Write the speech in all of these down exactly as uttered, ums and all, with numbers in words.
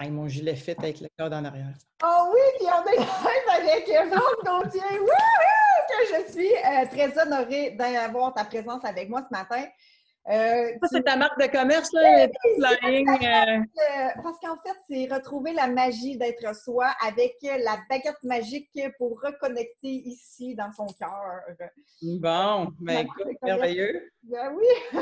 Hey, mon gilet fit avec le cœur en arrière. Oh oui, puis on est live avec Franck Gauthier. Wouhou! Que je suis euh, très honorée d'avoir ta présence avec moi ce matin. Euh, ça, tu... c'est ta marque de commerce, là, oui, flying. Euh... Euh, parce qu'en fait, c'est retrouver la magie d'être soi avec la baguette magique pour reconnecter ici dans son cœur. Bon, ben écoute, merveilleux. Ben oui!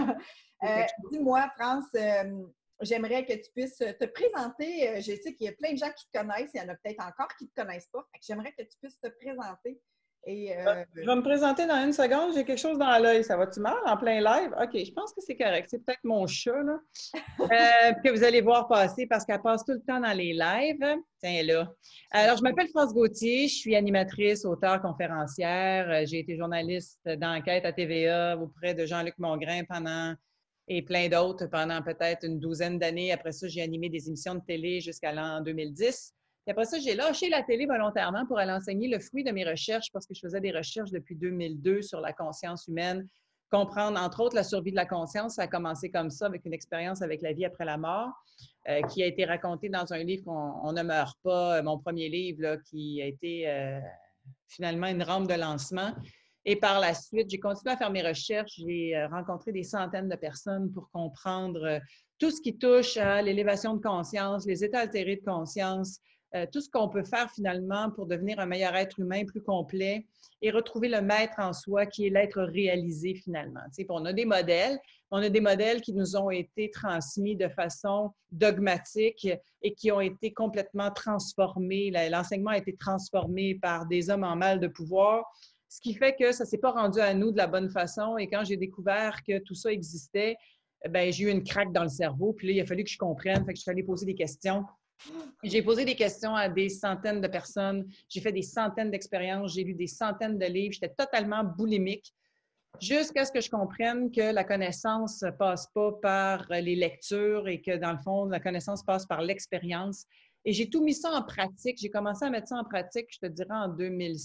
euh, Dis-moi, France, euh, j'aimerais que tu puisses te présenter. Je sais qu'il y a plein de gens qui te connaissent, il y en a peut-être encore qui ne te connaissent pas. J'aimerais que tu puisses te présenter. Et, euh... Je vais me présenter dans une seconde. J'ai quelque chose dans l'œil. Ça va-tu mal en plein live? OK, je pense que c'est correct. C'est peut-être mon chat, là, euh, que vous allez voir passer parce qu'elle passe tout le temps dans les lives. Tiens, là. Alors, je m'appelle France Gauthier. Je suis animatrice, auteure, conférencière. J'ai été journaliste d'enquête à T V A auprès de Jean-Luc Mongrain pendant et plein d'autres pendant peut-être une douzaine d'années. Après ça, j'ai animé des émissions de télé jusqu'à l'an deux mille dix. Puis après ça, j'ai lâché la télé volontairement pour aller enseigner le fruit de mes recherches parce que je faisais des recherches depuis deux mille deux sur la conscience humaine, comprendre entre autres la survie de la conscience. Ça a commencé comme ça avec une expérience avec la vie après la mort euh, qui a été racontée dans un livre qu'on on ne meurt pas, mon premier livre là, qui a été euh, finalement une rampe de lancement. Et par la suite, j'ai continué à faire mes recherches. J'ai rencontré des centaines de personnes pour comprendre tout ce qui touche à l'élévation de conscience, les états altérés de conscience, euh, tout ce qu'on peut faire finalement pour devenir un meilleur être humain plus complet et retrouver le maître en soi qui est l'être réalisé finalement. Tu sais, on a des modèles, on a des modèles qui nous ont été transmis de façon dogmatique et qui ont été complètement transformés. L'enseignement a été transformé par des hommes en mal de pouvoir, ce qui fait que ça ne s'est pas rendu à nous de la bonne façon. Et quand j'ai découvert que tout ça existait, ben, j'ai eu une craque dans le cerveau. Puis là, il a fallu que je comprenne. Fait que je suis allée poser des questions. J'ai posé des questions à des centaines de personnes. J'ai fait des centaines d'expériences. J'ai lu des centaines de livres. J'étais totalement boulimique jusqu'à ce que je comprenne que la connaissance ne passe pas par les lectures et que, dans le fond, la connaissance passe par l'expérience. Et j'ai tout mis ça en pratique. J'ai commencé à mettre ça en pratique, je te dirais, en deux mille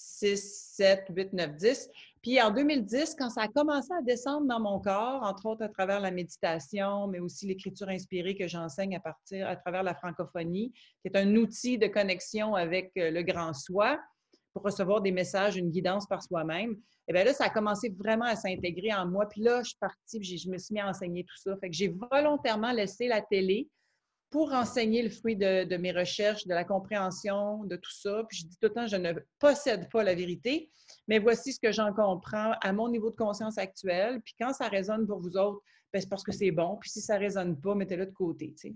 six, sept, huit, neuf, dix. Puis en deux mille dix, quand ça a commencé à descendre dans mon corps, entre autres à travers la méditation, mais aussi l'écriture inspirée que j'enseigne à partir, à travers la francophonie, qui est un outil de connexion avec le grand soi pour recevoir des messages, une guidance par soi-même. Et bien là, ça a commencé vraiment à s'intégrer en moi. Puis là, je suis partie, puis je me suis mis à enseigner tout ça. Fait que j'ai volontairement laissé la télé pour enseigner le fruit de, de mes recherches, de la compréhension, de tout ça. Puis je dis tout le temps, je ne possède pas la vérité, mais voici ce que j'en comprends à mon niveau de conscience actuel. Puis quand ça résonne pour vous autres, c'est parce que c'est bon. Puis si ça ne résonne pas, mettez-le de côté, tu sais.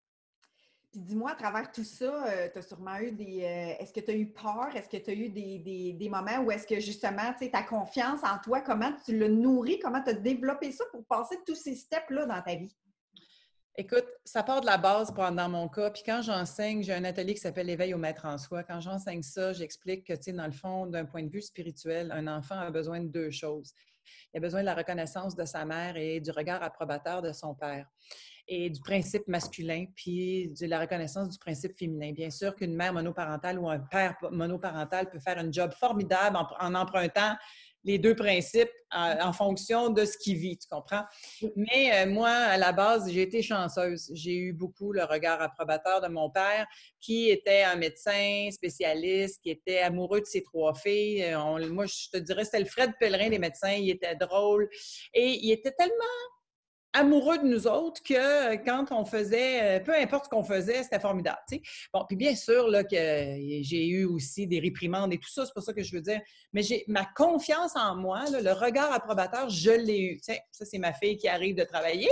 Puis dis-moi, à travers tout ça, euh, tu as sûrement eu des... Euh, est-ce que tu as eu peur? Est-ce que tu as eu des, des, des moments où est-ce que justement, tu sais, ta confiance en toi, comment tu l'as nourri? Comment tu as développé ça pour passer tous ces steps-là dans ta vie? Écoute, ça part de la base dans mon cas. Puis quand j'enseigne, j'ai un atelier qui s'appelle l'éveil au maître en soi. Quand j'enseigne ça, j'explique que, tu sais, dans le fond, d'un point de vue spirituel, un enfant a besoin de deux choses. Il a besoin de la reconnaissance de sa mère et du regard approbateur de son père. Et du principe masculin, puis de la reconnaissance du principe féminin. Bien sûr qu'une mère monoparentale ou un père monoparental peut faire un job formidable en, en empruntant les deux principes en, en fonction de ce qu'il vit, tu comprends? Mais euh, moi, à la base, j'ai été chanceuse. J'ai eu beaucoup le regard approbateur de mon père, qui était un médecin spécialiste, qui était amoureux de ses trois filles. On, moi, je te dirais, c'était le Fred Pellerin des médecins. Il était drôle et il était tellement amoureux de nous autres que quand on faisait, peu importe ce qu'on faisait, c'était formidable. Tu sais. Bon, puis bien sûr là, que j'ai eu aussi des réprimandes et tout ça, c'est pas ça que je veux dire, mais j'ai ma confiance en moi, là, le regard approbateur, je l'ai eu. Tu sais, ça, c'est ma fille qui arrive de travailler.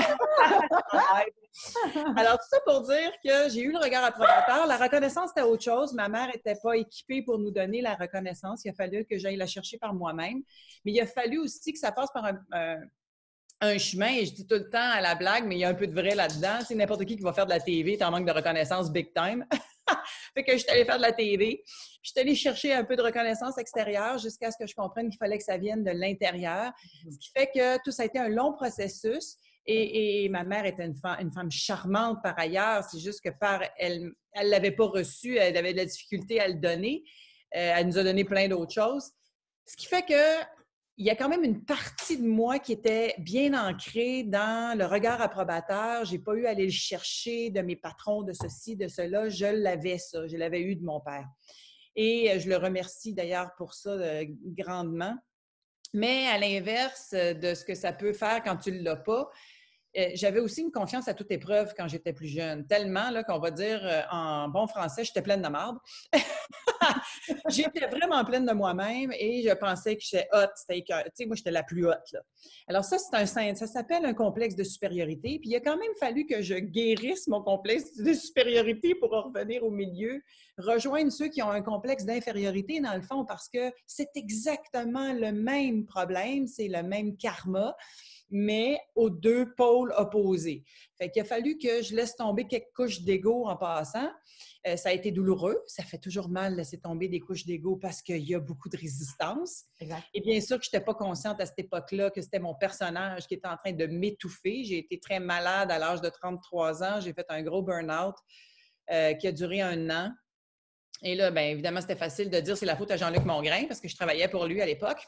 Alors, tout ça pour dire que j'ai eu le regard approbateur. La reconnaissance, c'était autre chose. Ma mère n'était pas équipée pour nous donner la reconnaissance. Il a fallu que j'aille la chercher par moi-même. Mais il a fallu aussi que ça passe par un... un un chemin, et je dis tout le temps à la blague, mais il y a un peu de vrai là-dedans. C'est n'importe qui qui va faire de la T V, t'en manques de reconnaissance big time. Fait que je suis allée faire de la T V. Puis je suis allée chercher un peu de reconnaissance extérieure jusqu'à ce que je comprenne qu'il fallait que ça vienne de l'intérieur. Mm-hmm. Ce qui fait que tout ça a été un long processus. Et, et ma mère était une femme, une femme charmante par ailleurs. C'est juste que par elle ne l'avait pas reçu, elle avait de la difficulté à le donner. Euh, elle nous a donné plein d'autres choses. Ce qui fait que il y a quand même une partie de moi qui était bien ancrée dans le regard approbateur. Je n'ai pas eu à aller le chercher de mes patrons, de ceci, de cela. Je l'avais, ça. Je l'avais eu de mon père. Et je le remercie d'ailleurs pour ça euh, grandement. Mais à l'inverse de ce que ça peut faire quand tu ne l'as pas, euh, j'avais aussi une confiance à toute épreuve quand j'étais plus jeune. Tellement là, qu'on va dire euh, en bon français, j'étais pleine de marde. J'étais vraiment pleine de moi-même et je pensais que j'étais hot. Tu sais, moi, j'étais la plus haute. Là. Alors ça, c'est un ça s'appelle un complexe de supériorité. Puis il a quand même fallu que je guérisse mon complexe de supériorité pour en revenir au milieu, rejoindre ceux qui ont un complexe d'infériorité dans le fond, parce que c'est exactement le même problème, c'est le même karma, mais aux deux pôles opposés. Fait qu'il a fallu que je laisse tomber quelques couches d'ego en passant. Euh, ça a été douloureux. Ça fait toujours mal de laisser tomber des couches d'ego parce qu'il y a beaucoup de résistance. Exact. Et bien sûr que je n'étais pas consciente à cette époque-là que c'était mon personnage qui était en train de m'étouffer. J'ai été très malade à l'âge de trente-trois ans. J'ai fait un gros burn-out euh, qui a duré un an. Et là, bien évidemment, c'était facile de dire c'est la faute à Jean-Luc Mongrain parce que je travaillais pour lui à l'époque.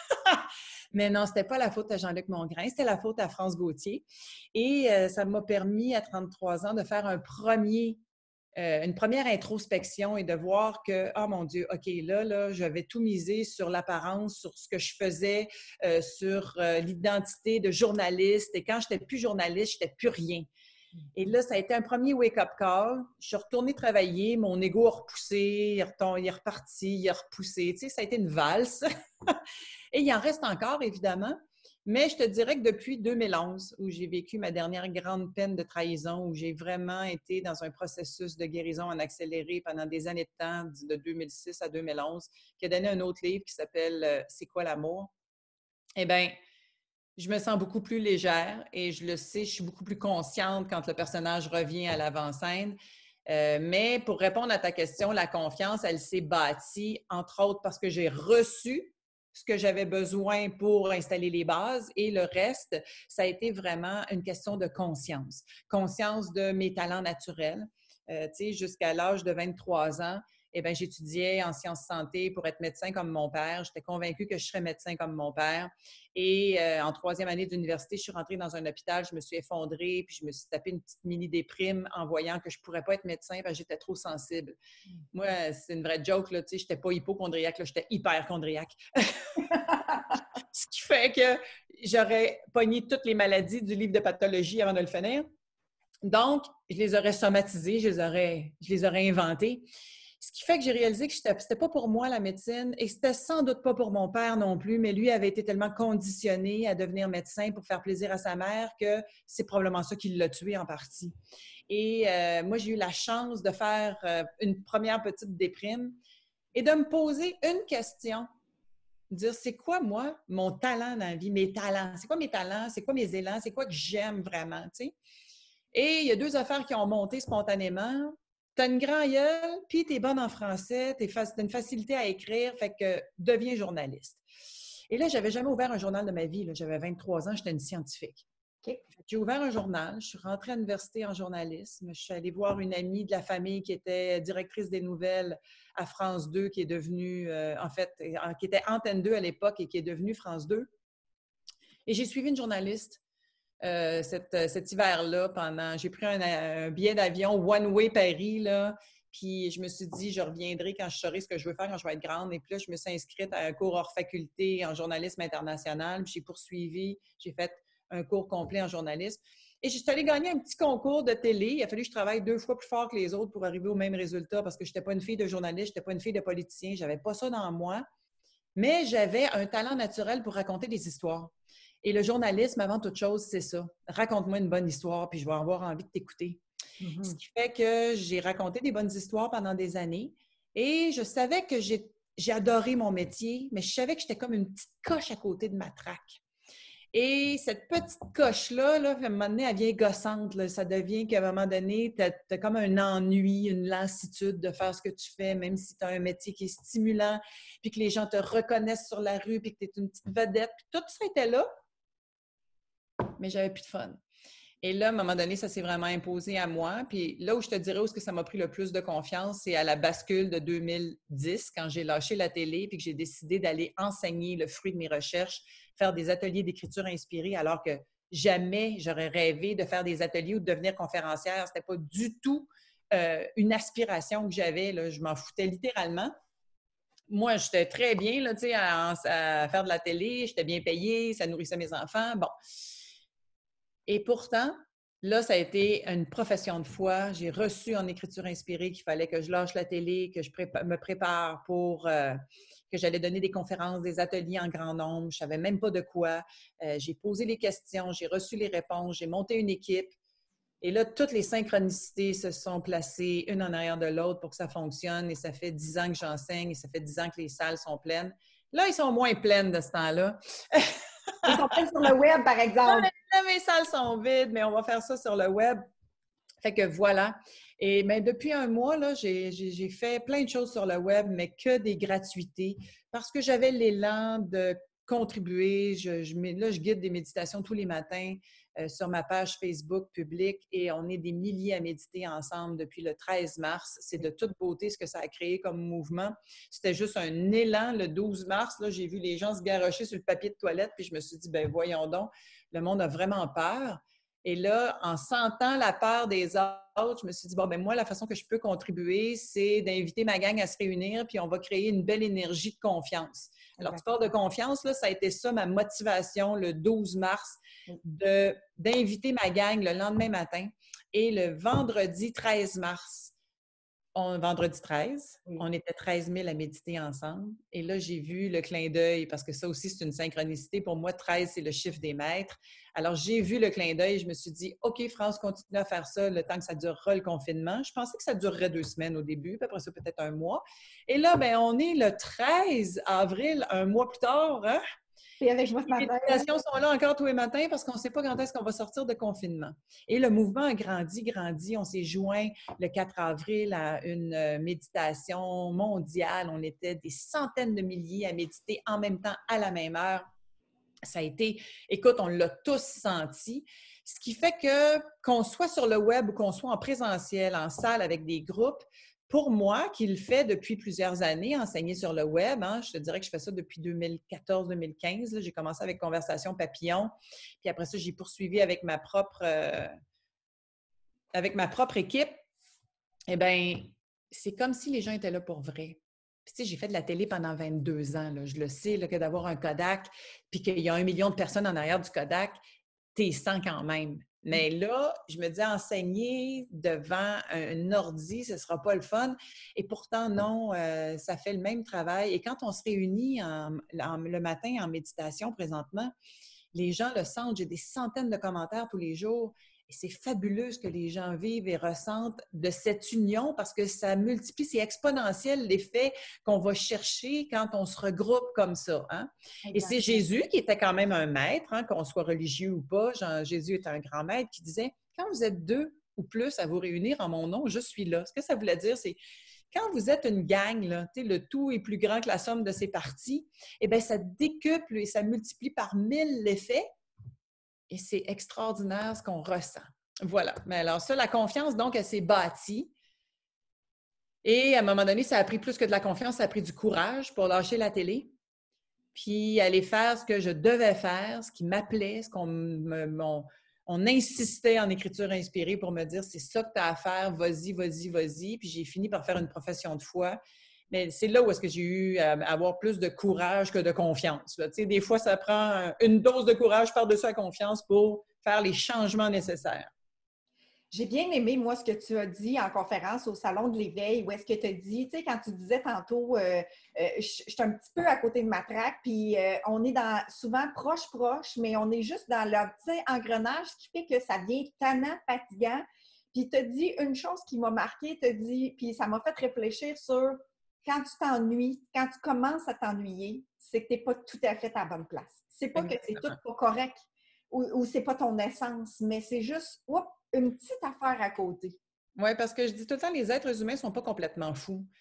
Mais non, c'était pas la faute à Jean-Luc Mongrain, c'était la faute à France Gauthier. Et euh, ça m'a permis, à trente-trois ans, de faire un premier, euh, une première introspection et de voir que, oh mon Dieu, OK, là, là, j'avais tout misé sur l'apparence, sur ce que je faisais, euh, sur euh, l'identité de journaliste. Et quand je n'étais plus journaliste, je n'étais plus rien. Et là, ça a été un premier wake-up call. Je suis retournée travailler, mon ego a repoussé, il est reparti, il a repoussé. Tu sais, ça a été une valse. Et il en reste encore, évidemment. Mais je te dirais que depuis deux mille onze, où j'ai vécu ma dernière grande peine de trahison, où j'ai vraiment été dans un processus de guérison en accéléré pendant des années de temps, de deux mille six à deux mille onze, qui a donné un autre livre qui s'appelle « C'est quoi l'amour ?» Eh bien, je me sens beaucoup plus légère et je le sais, je suis beaucoup plus consciente quand le personnage revient à l'avant-scène. Euh, mais pour répondre à ta question, la confiance, elle s'est bâtie, entre autres, parce que j'ai reçu ce que j'avais besoin pour installer les bases et le reste, ça a été vraiment une question de conscience. Conscience de mes talents naturels. Euh, tu sais, jusqu'à l'âge de vingt-trois ans, eh bien, j'étudiais en sciences santé pour être médecin comme mon père. J'étais convaincue que je serais médecin comme mon père. Et euh, en troisième année d'université, je suis rentrée dans un hôpital, je me suis effondrée, puis je me suis tapé une petite mini-déprime en voyant que je ne pourrais pas être médecin parce que j'étais trop sensible. Mm. Moi, c'est une vraie joke, là, tu sais, je n'étais pas hypochondriaque, là, j'étais hyperchondriaque. Ce qui fait que j'aurais pogné toutes les maladies du livre de pathologie avant de le finir. Donc, je les aurais somatisées, je les aurais, je les aurais inventées. Ce qui fait que j'ai réalisé que ce n'était pas pour moi la médecine et c'était sans doute pas pour mon père non plus, mais lui avait été tellement conditionné à devenir médecin pour faire plaisir à sa mère que c'est probablement ça qui l'a tué en partie. Et euh, moi, j'ai eu la chance de faire euh, une première petite déprime et de me poser une question, dire c'est quoi moi, mon talent dans la vie, mes talents, c'est quoi mes talents, c'est quoi mes élans, c'est quoi que j'aime vraiment, tu sais. Et il y a deux affaires qui ont monté spontanément. Tu as une grande gueule, puis tu es bonne en français, tu as une facilité à écrire, fait que deviens journaliste. Et là, je n'avais jamais ouvert un journal de ma vie. J'avais vingt-trois ans, j'étais une scientifique. Okay. J'ai ouvert un journal, je suis rentrée à l'université en journalisme, je suis allée voir une amie de la famille qui était directrice des nouvelles à France deux, qui est devenue, euh, en fait, qui était Antenne deux à l'époque et qui est devenue France deux. Et j'ai suivi une journaliste Euh, cet, cet hiver-là, pendant, j'ai pris un, un billet d'avion one-way Paris, là, puis je me suis dit, je reviendrai quand je saurai ce que je veux faire quand je vais être grande. Et puis là, je me suis inscrite à un cours hors faculté en journalisme international. Puis j'ai poursuivi, j'ai fait un cours complet en journalisme. Et je suis allée gagner un petit concours de télé. Il a fallu que je travaille deux fois plus fort que les autres pour arriver au même résultat parce que je n'étais pas une fille de journaliste, je n'étais pas une fille de politicien, je n'avais pas ça dans moi. Mais j'avais un talent naturel pour raconter des histoires. Et le journalisme, avant toute chose, c'est ça. Raconte-moi une bonne histoire, puis je vais avoir envie de t'écouter. Mm-hmm. Ce qui fait que j'ai raconté des bonnes histoires pendant des années. Et je savais que j'ai, j'ai adoré mon métier, mais je savais que j'étais comme une petite coche à côté de ma traque. Et cette petite coche-là, là, à un moment donné, elle vient gossante. Là. Ça devient qu'à un moment donné, tu as comme un ennui, une lassitude de faire ce que tu fais, même si tu as un métier qui est stimulant, puis que les gens te reconnaissent sur la rue, puis que tu es une petite vedette. Puis tout ça était là, mais j'avais plus de fun. Et là, à un moment donné, ça s'est vraiment imposé à moi. Puis là où je te dirais où est-ce que ça m'a pris le plus de confiance, c'est à la bascule de deux mille dix, quand j'ai lâché la télé puis que j'ai décidé d'aller enseigner le fruit de mes recherches, faire des ateliers d'écriture inspirée, alors que jamais j'aurais rêvé de faire des ateliers ou de devenir conférencière. C'était pas du tout euh, une aspiration que j'avais, là. Je m'en foutais littéralement. Moi, j'étais très bien là, à, à faire de la télé, j'étais bien payée, ça nourrissait mes enfants. Bon. Et pourtant, là, ça a été une profession de foi. J'ai reçu en écriture inspirée qu'il fallait que je lâche la télé, que je prépa- me prépare pour euh, que j'allais donner des conférences, des ateliers en grand nombre. Je ne savais même pas de quoi. Euh, j'ai posé les questions, j'ai reçu les réponses, j'ai monté une équipe. Et là, toutes les synchronicités se sont placées une en arrière de l'autre pour que ça fonctionne. Et ça fait dix ans que j'enseigne et ça fait dix ans que les salles sont pleines. Là, ils sont moins pleines de ce temps-là. Ils sont pleins sur le web, par exemple. Là, mes salles sont vides, mais on va faire ça sur le web. Fait que voilà. Et mais depuis un mois, là, j'ai, j'ai, j'ai fait plein de choses sur le web, mais que des gratuités, parce que j'avais l'élan de contribuer. Je, je, là, je guide des méditations tous les matins euh, sur ma page Facebook publique et on est des milliers à méditer ensemble depuis le treize mars. C'est de toute beauté ce que ça a créé comme mouvement. C'était juste un élan. Le douze mars, là, j'ai vu les gens se garrocher sur le papier de toilette, puis je me suis dit, ben voyons donc, le monde a vraiment peur. Et là, en sentant la peur des autres, je me suis dit, bon, ben moi, la façon que je peux contribuer, c'est d'inviter ma gang à se réunir, puis on va créer une belle énergie de confiance. Alors, tu parles de confiance, là, ça a été ça ma motivation le douze mars, de, d'inviter ma gang le lendemain matin. Et le vendredi treize mars, on, vendredi treize, oui. On était treize mille à méditer ensemble. Et là, j'ai vu le clin d'œil, parce que ça aussi, c'est une synchronicité. Pour moi, treize, c'est le chiffre des maîtres. Alors, j'ai vu le clin d'œil. Je me suis dit, OK, France, continue à faire ça le temps que ça durera le confinement. Je pensais que ça durerait deux semaines au début, puis après ça, peut-être un mois. Et là, bien, on est le treize avril, un mois plus tard, hein? Et avec moi ce matin. Les méditations sont là encore tous les matins parce qu'on ne sait pas quand est-ce qu'on va sortir de confinement. Et le mouvement a grandi, grandi. On s'est joint le quatre avril à une méditation mondiale. On était des centaines de milliers à méditer en même temps, à la même heure. Ça a été, écoute, on l'a tous senti. Ce qui fait que, qu'on soit sur le web ou qu'on soit en présentiel, en salle avec des groupes, pour moi, qui le fait depuis plusieurs années, enseigner sur le web, hein, je te dirais que je fais ça depuis deux mille quatorze deux mille quinze. Là, j'ai commencé avec Conversation Papillon, puis après ça, j'ai poursuivi avec ma propre, euh, avec ma propre équipe. Eh bien, c'est comme si les gens étaient là pour vrai. Puis, tu sais, j'ai fait de la télé pendant vingt-deux ans. Là. Je le sais, là, que d'avoir un Kodak, puis qu'il y a un million de personnes en arrière du Kodak, t'es sens quand même. Mais là, je me dis, enseigner devant un ordi, ce ne sera pas le fun. Et pourtant, non, euh, ça fait le même travail. Et quand on se réunit en, en, le matin en méditation présentement, les gens le sentent. J'ai des centaines de commentaires tous les jours. Et c'est fabuleux ce que les gens vivent et ressentent de cette union parce que ça multiplie, c'est exponentiel l'effet qu'on va chercher quand on se regroupe comme ça. Hein? Et c'est Jésus qui était quand même un maître, hein, qu'on soit religieux ou pas. Jean, Jésus est un grand maître qui disait, quand vous êtes deux ou plus à vous réunir en mon nom, je suis là. Ce que ça voulait dire, c'est quand vous êtes une gang, là, le tout est plus grand que la somme de ses parties, eh bien, ça décuple et ça multiplie par mille l'effet. Et c'est extraordinaire ce qu'on ressent. Voilà. Mais alors ça, la confiance, donc, elle s'est bâtie. Et à un moment donné, ça a pris plus que de la confiance, ça a pris du courage pour lâcher la télé, puis aller faire ce que je devais faire, ce qui m'appelait, ce qu'on me... On, on insistait en écriture inspirée pour me dire, c'est ça que tu as à faire, vas-y, vas-y, vas-y. Puis j'ai fini par faire une profession de foi. Mais c'est là où est-ce que j'ai eu à avoir plus de courage que de confiance. Là. Tu sais, des fois, ça prend une dose de courage par-dessus la confiance pour faire les changements nécessaires. J'ai bien aimé, moi, ce que tu as dit en conférence au Salon de l'éveil, où est-ce que tu as dit, tu sais, quand tu disais tantôt, euh, euh, je suis un petit peu à côté de ma traque, puis euh, on est dans souvent proche-proche, mais on est juste dans le petit engrenage, ce qui fait que ça devient tannant, fatigant. Puis tu as dit une chose qui m'a marqué, tu as dit, puis ça m'a fait réfléchir sur quand tu t'ennuies, quand tu commences à t'ennuyer, c'est que tu n'es pas tout à fait à la bonne place. C'est pas que c'est tout pas correct ou, ou c'est pas ton essence, mais c'est juste, oups, une petite affaire à côté. Oui, parce que je dis tout le temps, les êtres humains ne sont pas complètement fous.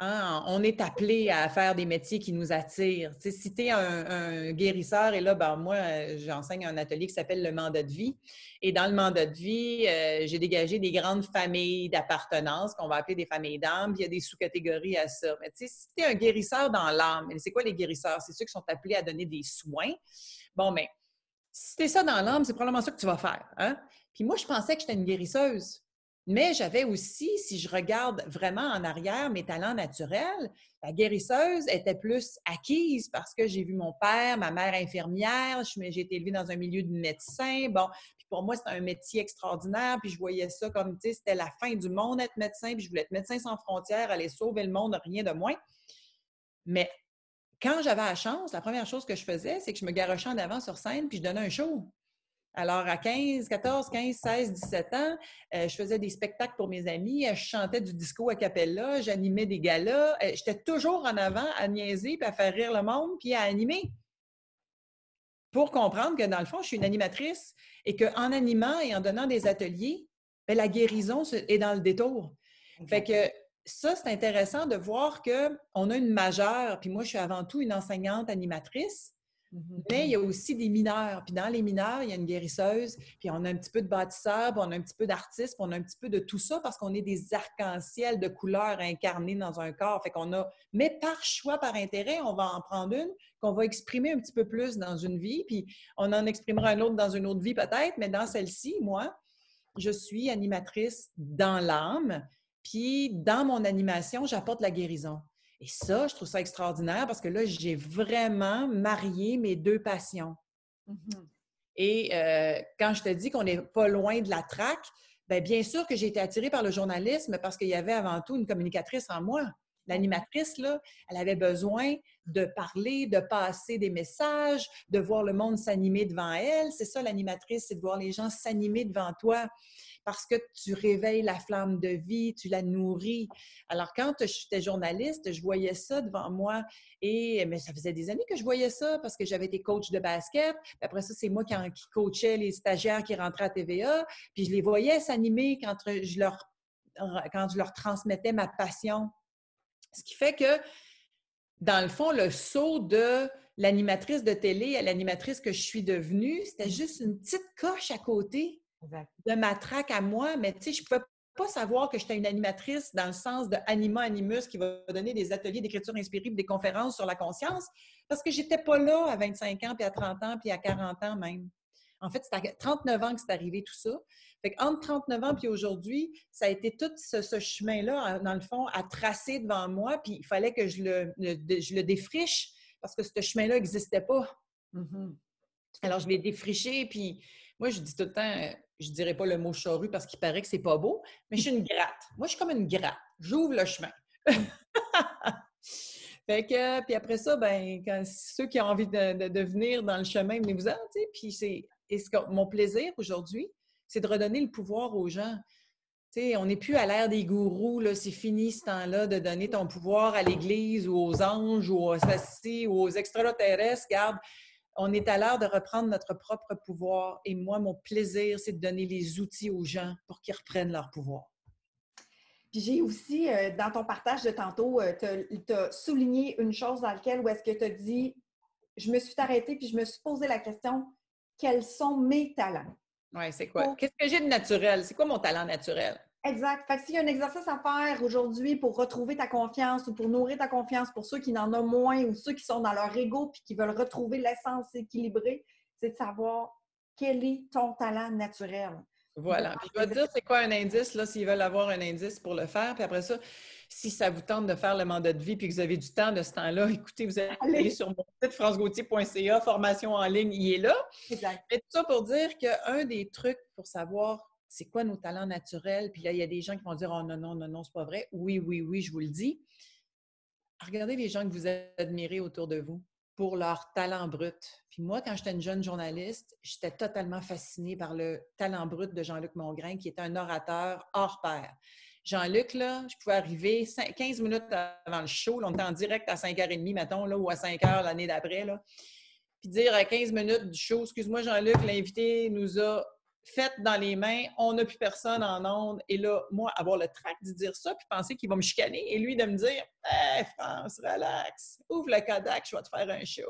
Hein, on est appelé à faire des métiers qui nous attirent. Tu sais, si tu es un, un guérisseur, et là, ben, moi, j'enseigne un atelier qui s'appelle le mandat de vie. Et dans le mandat de vie, euh, j'ai dégagé des grandes familles d'appartenance qu'on va appeler des familles d'âme, puis il y a des sous-catégories à ça. Mais tu sais, si tu es un guérisseur dans l'âme, c'est quoi les guérisseurs? C'est ceux qui sont appelés à donner des soins. Bon, mais si tu es ça dans l'âme, c'est probablement ça que tu vas faire. Hein? Puis moi, je pensais que j'étais une guérisseuse. Mais j'avais aussi, si je regarde vraiment en arrière, mes talents naturels, la guérisseuse était plus acquise parce que j'ai vu mon père, ma mère infirmière, j'ai été élevée dans un milieu de médecin. Bon, puis pour moi, c'était un métier extraordinaire, puis je voyais ça comme, tu sais, c'était la fin du monde être médecin, puis je voulais être médecin sans frontières, aller sauver le monde, rien de moins. Mais quand j'avais la chance, la première chose que je faisais, c'est que je me garochais en avant sur scène, puis je donnais un show. Alors, à quinze, quatorze, quinze, seize, dix-sept ans, euh, je faisais des spectacles pour mes amis, je chantais du disco a cappella, j'animais des galas. Euh, J'étais toujours en avant à niaiser, puis à faire rire le monde, puis à animer. Pour comprendre que, dans le fond, je suis une animatrice et qu'en animant et en donnant des ateliers, bien, la guérison est dans le détour. Fait que ça, c'est intéressant de voir qu'on a une majeure, puis moi, je suis avant tout une enseignante animatrice. Mm-hmm. Mais il y a aussi des mineurs. Puis dans les mineurs, il y a une guérisseuse, puis on a un petit peu de bâtisseur, puis on a un petit peu d'artiste, puis on a un petit peu de tout ça parce qu'on est des arcs-en-ciel de couleurs incarnés dans un corps. Fait qu'on a, mais par choix, par intérêt, on va en prendre une qu'on va exprimer un petit peu plus dans une vie, puis on en exprimera une autre dans une autre vie peut-être, mais dans celle-ci, moi, je suis animatrice dans l'âme, puis dans mon animation, j'apporte la guérison. Et ça, je trouve ça extraordinaire parce que là, j'ai vraiment marié mes deux passions. Mm-hmm. Et euh, quand je te dis qu'on n'est pas loin de la traque, bien, bien sûr que j'ai été attirée par le journalisme parce qu'il y avait avant tout une communicatrice en moi. L'animatrice, là, elle avait besoin de parler, de passer des messages, de voir le monde s'animer devant elle. C'est ça, l'animatrice, c'est de voir les gens s'animer devant toi. Parce que tu réveilles la flamme de vie, tu la nourris. Alors, quand j'étais journaliste, je voyais ça devant moi et mais ça faisait des années que je voyais ça parce que j'avais été coach de basket. Puis après ça, c'est moi qui, qui coachais les stagiaires qui rentraient à T V A. Puis je les voyais s'animer quand je leur, quand je leur transmettais ma passion. Ce qui fait que, dans le fond, le saut de l'animatrice de télé à l'animatrice que je suis devenue, c'était juste une petite coche à côté. Exact. De ma traque à moi, mais tu sais, je ne pouvais pas savoir que j'étais une animatrice dans le sens de Anima Animus qui va donner des ateliers d'écriture inspirée, des conférences sur la conscience, parce que je n'étais pas là à vingt-cinq ans, puis à trente ans, puis à quarante ans même. En fait, c'est à trente-neuf ans que c'est arrivé tout ça. Fait qu'entre trente-neuf ans puis aujourd'hui, ça a été tout ce, ce chemin-là, dans le fond, à tracer devant moi, puis il fallait que je le, le, je le défriche parce que ce chemin-là n'existait pas. Mm-hmm. Alors, je l'ai défriché, puis moi, je dis tout le temps, je ne dirais pas le mot charrue parce qu'il paraît que c'est pas beau, mais je suis une gratte. Moi, je suis comme une gratte. J'ouvre le chemin. Fait que, puis après ça, ben, quand ceux qui ont envie de, de, de venir dans le chemin, venez-vous-en, tu sais. Puis c'est, et ce que, mon plaisir aujourd'hui, c'est de redonner le pouvoir aux gens. Tu sais, on n'est plus à l'ère des gourous, là, c'est fini ce temps-là de donner ton pouvoir à l'Église ou aux anges ou aux assassins ou aux extraterrestres. Regarde, on est à l'heure de reprendre notre propre pouvoir. Et moi, mon plaisir, c'est de donner les outils aux gens pour qu'ils reprennent leur pouvoir. Puis j'ai aussi, euh, dans ton partage de tantôt, euh, tu as souligné une chose dans laquelle où est-ce que tu as dit, je me suis arrêtée puis je me suis posé la question, quels sont mes talents? Oui, c'est quoi? Qu'est-ce que j'ai de naturel? C'est quoi mon talent naturel? Exact. Fait que s'il y a un exercice à faire aujourd'hui pour retrouver ta confiance ou pour nourrir ta confiance pour ceux qui n'en ont moins ou ceux qui sont dans leur ego puis qui veulent retrouver l'essence équilibrée, c'est de savoir quel est ton talent naturel. Voilà. Puis je vais te dire c'est quoi un indice, là, s'ils veulent avoir un indice pour le faire. Puis après ça, si ça vous tente de faire le mandat de vie puis que vous avez du temps de ce temps-là, écoutez, vous allez aller sur mon site france gauthier point c a, formation en ligne, il est là. Exact. Mais tout ça pour dire qu'un des trucs pour savoir c'est quoi nos talents naturels, puis là, il y a des gens qui vont dire « Oh non, non, non, non, c'est pas vrai. » Oui, oui, oui, je vous le dis. Regardez les gens que vous admirez autour de vous pour leur talent brut. Puis moi, quand j'étais une jeune journaliste, j'étais totalement fascinée par le talent brut de Jean-Luc Mongrain, qui était un orateur hors pair. Jean-Luc, là, je pouvais arriver quinze minutes avant le show, là, on était en direct à cinq heures trente, mettons, là, ou à cinq heures l'année d'après, là, puis dire à quinze minutes du show, « Excuse-moi, Jean-Luc, l'invité nous a faite dans les mains, on n'a plus personne en ondes. Et là, moi, avoir le trac de dire ça, puis penser qu'il va me chicaner, et lui de me dire « Hey, France, relax, ouvre le Kodak, je vais te faire un show. »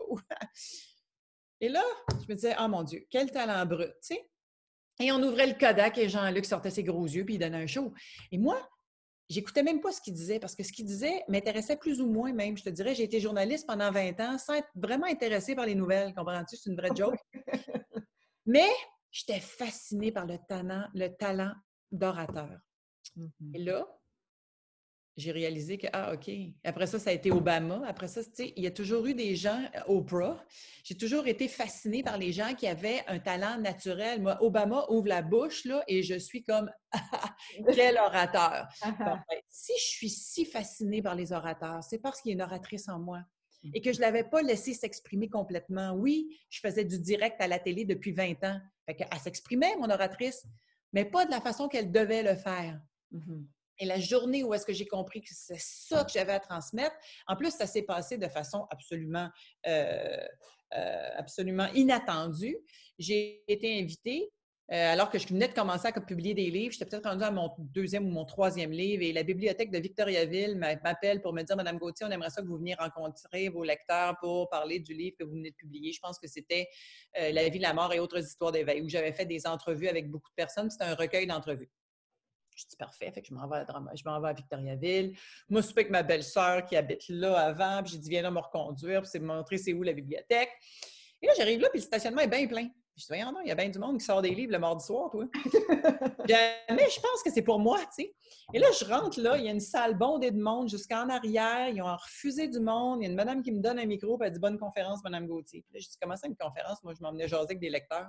Et là, je me disais « Oh mon Dieu, quel talent brut, tu sais. » Et on ouvrait le Kodak et Jean-Luc sortait ses gros yeux puis il donnait un show. Et moi, j'écoutais même pas ce qu'il disait parce que ce qu'il disait m'intéressait plus ou moins même. Je te dirais, j'ai été journaliste pendant vingt ans sans être vraiment intéressée par les nouvelles. Comprends-tu? C'est une vraie joke. Mais j'étais fascinée par le talent, le talent d'orateur. Mm-hmm. Et là, j'ai réalisé que, ah, OK. Après ça, ça a été Obama. Après ça, tu sais, il y a toujours eu des gens, Oprah. J'ai toujours été fascinée par les gens qui avaient un talent naturel. Moi, Obama ouvre la bouche, là, et je suis comme, quel orateur! Bon, ben, si je suis si fascinée par les orateurs, c'est parce qu'il y a une oratrice en moi et que je ne l'avais pas laissée s'exprimer complètement. Oui, je faisais du direct à la télé depuis vingt ans. Fait qu'elle s'exprimait, mon oratrice, mais pas de la façon qu'elle devait le faire. Mm-hmm. Et la journée où est-ce que j'ai compris que c'est ça que j'avais à transmettre, en plus, ça s'est passé de façon absolument, euh, euh, absolument inattendue. J'ai été invitée, euh, alors que je venais de commencer à publier des livres. J'étais peut-être rendue à mon deuxième ou mon troisième livre et la bibliothèque de Victoriaville m'appelle pour me dire « Madame Gauthier, on aimerait ça que vous veniez rencontrer vos lecteurs pour parler du livre que vous venez de publier. » Je pense que c'était euh, « La vie, la mort et autres histoires d'éveil » où j'avais fait des entrevues avec beaucoup de personnes. C'était un recueil d'entrevues. Je dis parfait, fait que je m'en vais à, je m'en vais à Victoriaville. Moi, je suis avec ma belle-sœur qui habite là avant, puis j'ai dit viens là me reconduire, puis c'est me montrer c'est où la bibliothèque. Et là, j'arrive là, puis le stationnement est bien plein. Je dis voyons non, il y a bien du monde qui sort des livres le mardi soir, toi. Jamais je pense que c'est pour moi, tu sais. Et là, je rentre là, il y a une salle bondée de monde jusqu'en arrière, ils ont refusé du monde. Il y a une madame qui me donne un micro, puis elle dit bonne conférence, Madame Gauthier. Puis là, je dis comment ça une conférence? Moi, je m'emmenais jaser avec des lecteurs.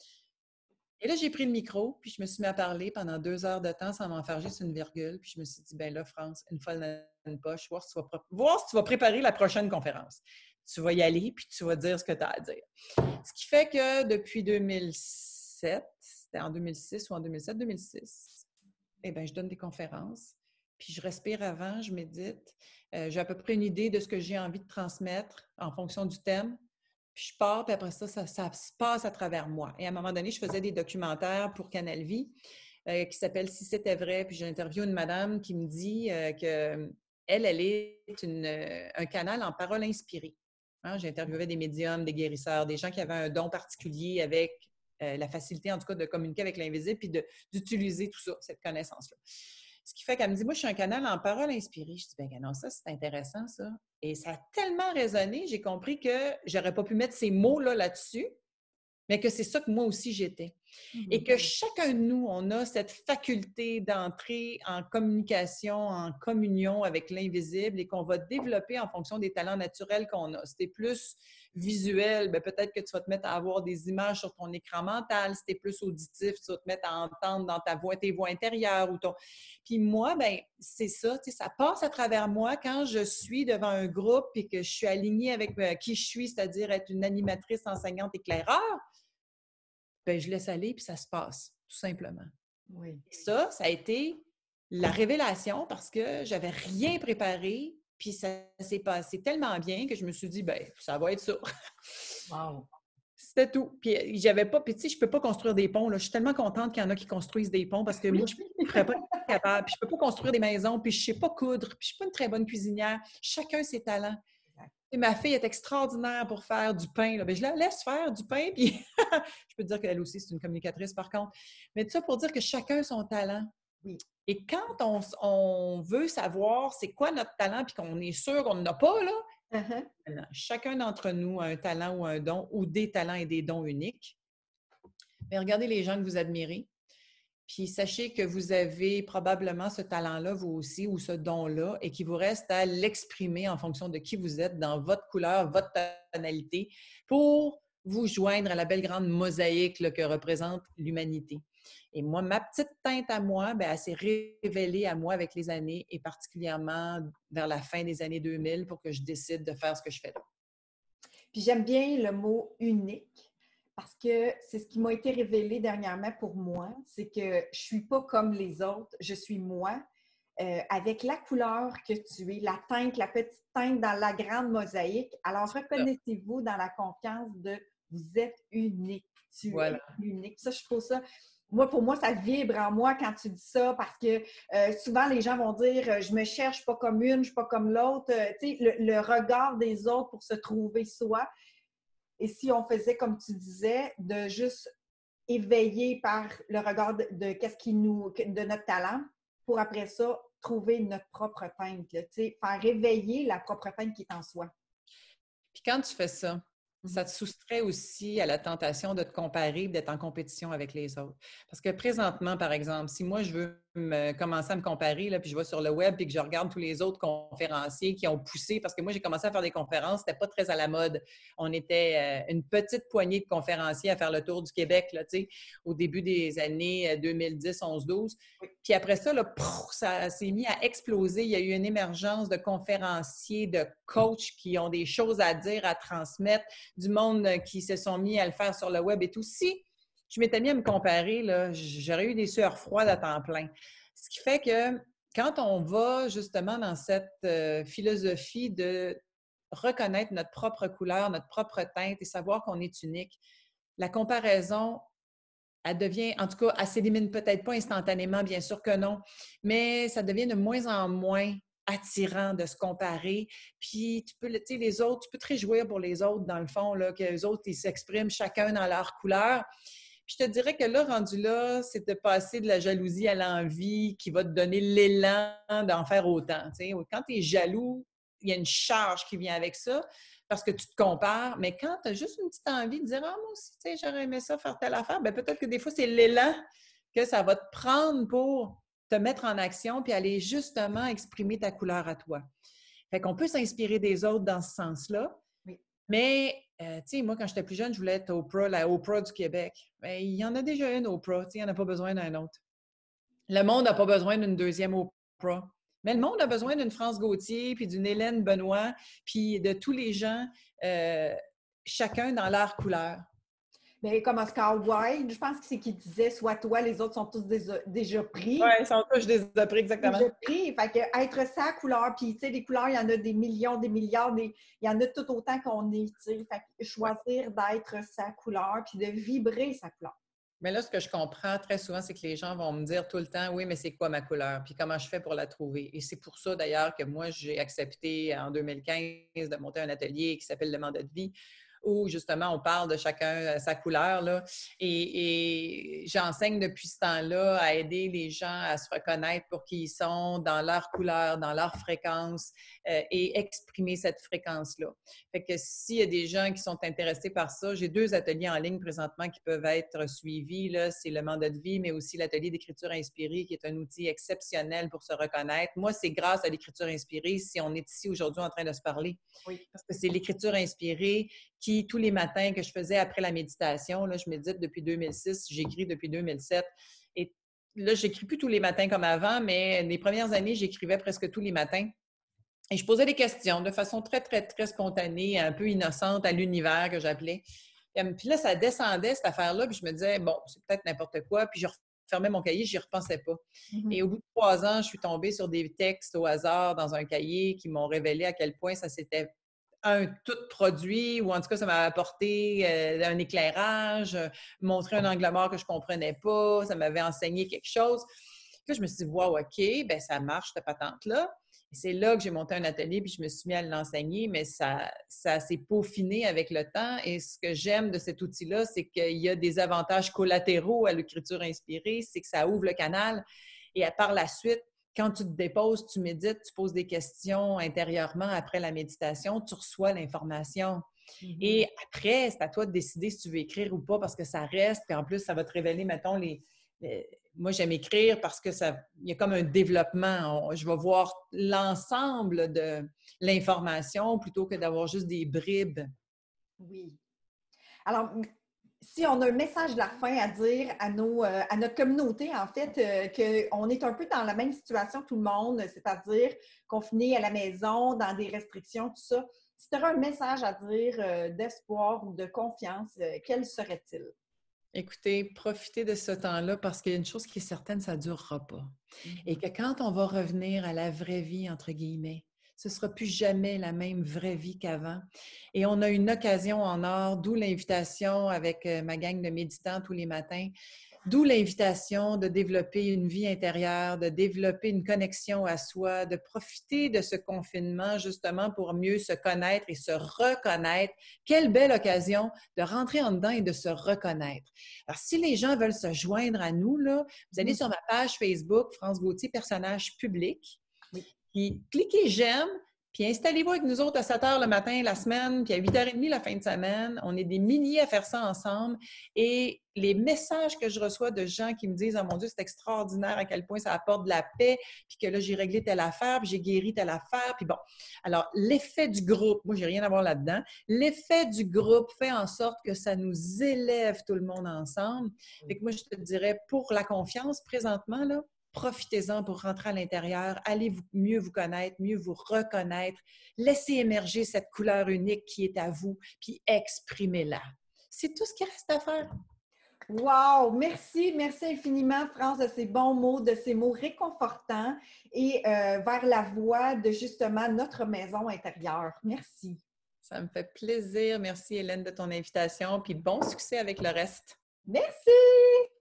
Et là, j'ai pris le micro, puis je me suis mis à parler pendant deux heures de temps sans m'enfarger sur une virgule. Puis je me suis dit, ben là, France, une folle dans une poche, voir si, tu vas pré- voir si tu vas préparer la prochaine conférence. Tu vas y aller, puis tu vas dire ce que tu as à dire. Ce qui fait que depuis deux mille sept, c'était en deux mille six ou en deux mille sept, deux mille six, eh bien, je donne des conférences, puis je respire avant, je médite. Euh, j'ai à peu près une idée de ce que j'ai envie de transmettre en fonction du thème. Puis je pars, puis après ça, ça, ça se passe à travers moi. Et à un moment donné, je faisais des documentaires pour Canal Vie euh, qui s'appelle « Si c'était vrai ». Puis j'ai interviewé une madame qui me dit euh, qu'elle, elle est une, euh, un canal en parole inspirée. Hein, j'ai interviewé des médiums, des guérisseurs, des gens qui avaient un don particulier avec euh, la facilité, en tout cas, de communiquer avec l'invisible puis de, d'utiliser tout ça, cette connaissance-là. Ce qui fait qu'elle me dit, moi, je suis un canal en parole inspirée. Je dis, bien, non, ça, c'est intéressant, ça. Et ça a tellement résonné, j'ai compris que j'aurais pas pu mettre ces mots-là là-dessus, mais que c'est ça que moi aussi j'étais. Mm-hmm. Et que chacun de nous, on a cette faculté d'entrer en communication, en communion avec l'invisible et qu'on va développer en fonction des talents naturels qu'on a. Si t'es plus visuel, bien, peut-être que tu vas te mettre à avoir des images sur ton écran mental. Si tu es plus auditif, tu vas te mettre à entendre dans ta voix, tes voix intérieures. Ou ton... Puis moi, bien, c'est ça, tu sais, ça passe à travers moi quand je suis devant un groupe et que je suis alignée avec euh, qui je suis, c'est-à-dire être une animatrice, enseignante, éclaireur. Bien, je laisse aller puis ça se passe, tout simplement. Oui. Et ça, ça a été la révélation parce que j'avais rien préparé. Puis ça s'est passé tellement bien que je me suis dit, bien, ça va être ça. Wow! C'était tout. Puis j'avais pas, puis tu sais, je peux pas construire des ponts. Là. Je suis tellement contente qu'il y en a qui construisent des ponts parce que moi, je ne serais pas capable. Puis je peux pas construire des maisons, puis je sais pas coudre, puis je suis pas une très bonne cuisinière. Chacun ses talents. Et ma fille est extraordinaire pour faire du pain. Là. Bien, je la laisse faire du pain, puis je peux te dire qu'elle aussi, c'est une communicatrice par contre. Mais tout ça pour dire que chacun son talent. Oui. Et quand on, on veut savoir c'est quoi notre talent, puis qu'on est sûr qu'on n'en a pas, là, uh-huh. Chacun d'entre nous a un talent ou un don, ou des talents et des dons uniques. Mais regardez les gens que vous admirez. Puis sachez que vous avez probablement ce talent-là, vous aussi, ou ce don-là, et qu'il vous reste à l'exprimer en fonction de qui vous êtes, dans votre couleur, votre tonalité, pour vous joindre à la belle grande mosaïque là, que représente l'humanité. Et moi, ma petite teinte à moi, bien, elle s'est révélée à moi avec les années, et particulièrement vers la fin des années deux mille, pour que je décide de faire ce que je fais là. Puis j'aime bien le mot « unique ». Parce que c'est ce qui m'a été révélé dernièrement pour moi, c'est que je ne suis pas comme les autres, je suis moi, euh, avec la couleur que tu es, la teinte, la petite teinte dans la grande mosaïque. Alors, reconnaissez-vous dans la confiance de vous êtes unique, tu voilà. es unique. Ça, je trouve ça moi, pour moi, ça vibre en moi quand tu dis ça parce que euh, souvent, les gens vont dire euh, je me cherche, je suis pas comme une, je suis pas comme l'autre. Euh, tu sais, le, le regard des autres pour se trouver soi. Et si on faisait, comme tu disais, de juste éveiller par le regard de, de qu'est-ce qui nous, de notre talent, pour après ça, trouver notre propre teinte, là, tu sais, faire réveiller la propre teinte qui est en soi. Puis quand tu fais ça, ça te soustrait aussi à la tentation de te comparer, d'être en compétition avec les autres. Parce que présentement, par exemple, si moi, je veux me, commencer à me comparer, là, puis je vais sur le web et que je regarde tous les autres conférenciers qui ont poussé, parce que moi, j'ai commencé à faire des conférences, c'était pas très à la mode. On était euh, une petite poignée de conférenciers à faire le tour du Québec, là, tu sais, au début des années deux mille dix, onze, douze. Puis après ça, là, pouf, ça s'est mis à exploser. Il y a eu une émergence de conférenciers, de coachs qui ont des choses à dire, à transmettre, du monde qui se sont mis à le faire sur le web et tout. Si je m'étais mis à me comparer, là, j'aurais eu des sueurs froides à temps plein. Ce qui fait que quand on va justement dans cette euh, philosophie de reconnaître notre propre couleur, notre propre teinte et savoir qu'on est unique, la comparaison, elle devient, en tout cas, elle s'élimine peut-être pas instantanément, bien sûr que non, mais ça devient de moins en moins attirant de se comparer. Puis, tu peux, tu sais, les autres, tu peux te réjouir pour les autres, dans le fond, là, que les autres, ils s'expriment chacun dans leur couleur. Puis, je te dirais que là, rendu là, c'est de passer de la jalousie à l'envie qui va te donner l'élan d'en faire autant. Tu sais. Quand tu es jaloux, il y a une charge qui vient avec ça parce que tu te compares, mais quand tu as juste une petite envie de dire « Ah, moi aussi, tu sais, j'aurais aimé ça, faire telle affaire », bien peut-être que des fois, c'est l'élan que ça va te prendre pour te mettre en action puis aller justement exprimer ta couleur à toi. Fait qu'on peut s'inspirer des autres dans ce sens-là, oui. Mais, euh, tu sais, moi, quand j'étais plus jeune, je voulais être Oprah, la Oprah du Québec. Mais il y en a déjà une Oprah, tu sais, il n'y en a pas besoin d'un autre. Le monde n'a pas besoin d'une deuxième Oprah. Mais le monde a besoin d'une France Gauthier, puis d'une Hélène Benoît, puis de tous les gens, euh, chacun dans leur couleur. Bien, comme Oscar Wilde, je pense que c'est qui disait « Sois toi, les autres sont tous déjà, déjà pris. » Oui, ils sont tous déjà pris, exactement. Déjà pris. Fait que être sa couleur, puis tu sais, les couleurs, il y en a des millions, des milliards, des... il y en a tout autant qu'on est, tu sais. Fait que choisir d'être sa couleur, puis de vibrer sa couleur. Mais là, ce que je comprends très souvent, c'est que les gens vont me dire tout le temps, oui, mais c'est quoi ma couleur? Puis comment je fais pour la trouver? Et c'est pour ça, d'ailleurs, que moi, j'ai accepté en deux mille quinze de monter un atelier qui s'appelle Le Mandat de vie, où justement, on parle de chacun sa couleur. Là. Et, et j'enseigne depuis ce temps-là à aider les gens à se reconnaître pour qui ils sont, dans leur couleur, dans leur fréquence euh, et exprimer cette fréquence-là. Fait que s'il y a des gens qui sont intéressés par ça, j'ai deux ateliers en ligne présentement qui peuvent être suivis. Là. C'est le mandat de vie, mais aussi l'atelier d'écriture inspirée, qui est un outil exceptionnel pour se reconnaître. Moi, c'est grâce à l'écriture inspirée si on est ici aujourd'hui en train de se parler. Oui. Parce que c'est l'écriture inspirée qui, tous les matins que je faisais après la méditation, là, je médite depuis deux mille six, j'écris depuis deux mille sept. Et là, je n'écris plus tous les matins comme avant, mais les premières années, j'écrivais presque tous les matins. Et je posais des questions de façon très, très, très spontanée, un peu innocente à l'univers que j'appelais. Puis là, ça descendait, cette affaire-là, puis je me disais, bon, c'est peut-être n'importe quoi. Puis je refermais mon cahier, je n'y repensais pas. Mm-hmm. Et au bout de trois ans, je suis tombée sur des textes au hasard dans un cahier qui m'ont révélé à quel point ça s'était un tout produit, ou en tout cas, ça m'a apporté euh, un éclairage, euh, montré un angle mort que je ne comprenais pas, ça m'avait enseigné quelque chose. Puis là, je me suis dit, wow, OK, bien, ça marche, cette patente-là. Et c'est là que j'ai monté un atelier, puis je me suis mis à l'enseigner, mais ça, ça s'est peaufiné avec le temps. Et ce que j'aime de cet outil-là, c'est qu'il y a des avantages collatéraux à l'écriture inspirée, c'est que ça ouvre le canal. Et par la suite, quand tu te déposes, tu médites, tu poses des questions intérieurement après la méditation, tu reçois l'information. Mm-hmm. Et après, c'est à toi de décider si tu veux écrire ou pas, parce que ça reste, puis en plus, ça va te révéler, mettons, les... les moi, j'aime écrire parce que ça, il y a comme un développement. On, je vais voir l'ensemble de l'information plutôt que d'avoir juste des bribes. Oui. Alors, si on a un message de la fin à dire à, nos, euh, à notre communauté, en fait, euh, qu'on est un peu dans la même situation que tout le monde, c'est-à-dire confiné à la maison, dans des restrictions, tout ça, si tu aurais un message à dire euh, d'espoir ou de confiance, euh, quel serait-il? Écoutez, profitez de ce temps-là parce qu'il y a une chose qui est certaine, ça ne durera pas. Mm-hmm. Et que quand on va revenir à la vraie vie, entre guillemets, ce ne sera plus jamais la même vraie vie qu'avant. Et on a une occasion en or, d'où l'invitation avec ma gang de méditants tous les matins, D'où l'invitation de développer une vie intérieure, de développer une connexion à soi, de profiter de ce confinement justement pour mieux se connaître et se reconnaître. Quelle belle occasion de rentrer en dedans et de se reconnaître. Alors, si les gens veulent se joindre à nous, là, vous allez Mm. sur ma page Facebook, France Gauthier, personnage public, Oui. puis cliquez j'aime, puis installez-vous avec nous autres à sept heures le matin, la semaine, puis à huit heures trente la fin de semaine. On est des milliers à faire ça ensemble. Et les messages que je reçois de gens qui me disent « Oh mon Dieu, c'est extraordinaire à quel point ça apporte de la paix, puis que là, j'ai réglé telle affaire, puis j'ai guéri telle affaire. » Puis bon, alors l'effet du groupe, moi, j'ai rien à voir là-dedans, l'effet du groupe fait en sorte que ça nous élève tout le monde ensemble. Fait que moi, je te dirais, pour la confiance, présentement, là, profitez-en pour rentrer à l'intérieur, allez vous, mieux vous connaître, mieux vous reconnaître, laissez émerger cette couleur unique qui est à vous, puis exprimez-la. C'est tout ce qui reste à faire. Wow! Merci, merci infiniment, France, de ces bons mots, de ces mots réconfortants et euh, vers la voie de justement notre maison intérieure. Merci. Ça me fait plaisir. Merci, Hélène, de ton invitation, puis bon succès avec le reste. Merci!